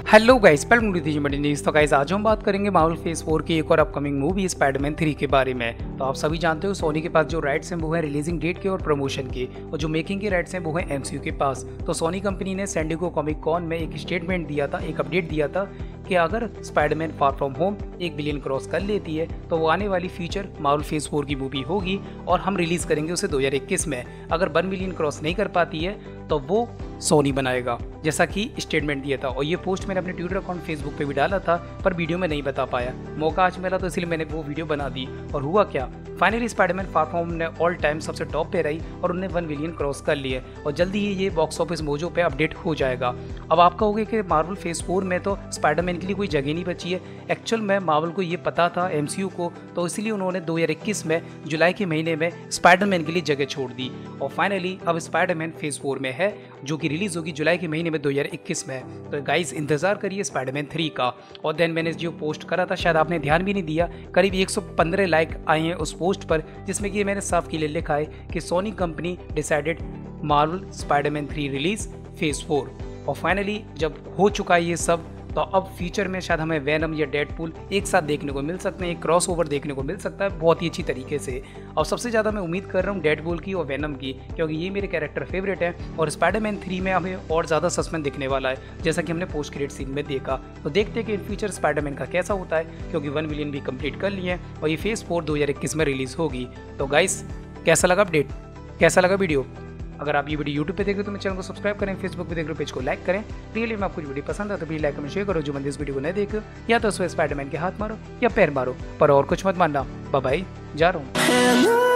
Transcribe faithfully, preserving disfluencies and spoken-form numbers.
Hello guys, welcome to the news. तो guys आज हम बात करेंगे मार्वल फेज फोर की एक और अपकमिंग मूवी स्पाइडरमैन थ्री के बारे में। तो आप सभी जानते हो सोनी के पास जो राइट्स हैं वो है रिलीजिंग डेट के और प्रमोशन के, और जो मेकिंग के राइट्स हैं वो है एमसीयू के पास। तो सोनी कंपनी ने सैन डिएगो कॉमिक कॉन में एक स्टेटमेंट दिया था, एक अपडेट दिया था कि अगर स्पाइडरमैन फार फ्रॉम होम एक बिलियन क्रॉस कर लेती है तो वो आने वाली फ्यूचर मार्वल फेज फोर की मूवी होगी और हम रिलीज करेंगे उसे दो हज़ार इक्कीस में। अगर वन मिलियन क्रॉस नहीं कर पाती है तो वो सोनी बनाएगा, जैसा कि स्टेटमेंट दिया था। और ये पोस्ट मैंने अपने ट्विटर अकाउंट फेसबुक पे भी डाला था, पर वीडियो में नहीं बता पाया। मौका आज मिला तो इसलिए मैंने वो वीडियो बना दी। और हुआ क्या, finally Spiderman far from home ने ऑल टाइम सबसे टॉप पे रही और उन्हें वन बिलियन क्रॉस कर लिए, और जल्दी ही ये बॉक्स ऑफिस मोजो पे अपडेट हो जाएगा। अब आप कहोगे कि मार्वल फेज फोर में तो स्पाइडरमैन के लिए कोई जगह नहीं बची है। एक्चुअल में मार्वल को ये पता था, एमसीयू को, तो इसलिए उन्होंने दो हज़ार इक्कीस में जुलाई के महीने में स्पाइडरमैन के लिए जगह छोड़ दी। और फाइनली अब स्पाइडरमैन फेज फोर में है, जो कि रिलीज होगी जुलाई के महीने में दो हज़ार इक्कीस में। तो गाइस इंतजार करिए स्पाइडरमैन थ्री का। और देन मैंने जो पोस्ट करा था, शायद आपने ध्यान भी नहीं दिया, करीब एक सौ पंद्रह लाइक आए हैं उस पोस्ट पर, जिसमें कि मैंने साफ के लिए लिखा है कि Sony company decided Marvel Spiderman three release phase four. और फाइनली जब हो चुका है ये सब, तो अब फ्यूचर में शायद हमें वेनम या डेडपूल एक साथ देखने को मिल सकते हैं, एक क्रॉस ओवर देखने को मिल सकता है बहुत ही अच्छी तरीके से। और सबसे ज़्यादा मैं उम्मीद कर रहा हूँ डेडपूल की और वेनम की, क्योंकि ये मेरे कैरेक्टर फेवरेट है। और स्पाइडरमैन थ्री में हमें और ज़्यादा सस्पेंस दिखने वाला है, जैसा कि हमने पोस्ट क्रेडिट सीन में देखा। तो देखते हैं कि इन फ्यूचर स्पाइडरमैन का कैसा होता है, क्योंकि वन मिलियन भी कंप्लीट कर लिए हैं और ये फेज फोर दो हज़ार इक्कीस में रिलीज़ होगी। तो गाइस कैसा लगा अपडेट, कैसा लगा वीडियो? अगर आप ये वीडियो यूट्यूब पे देख रहे हो तो मेरे चैनल को सब्सक्राइब करें, फेसबुक पे देख रहे हो पेज को लाइक करें। रियली में आपको वीडियो पसंद है तो प्लीज लाइक कमेंट शेयर करो। जो बंदे इस वीडियो को नहीं देखे, या तो उसमें स्पाइडरमैन के हाथ मारो या पैर मारो, पर और कुछ मत मानना। बाय बाय, जा रहा हूँ।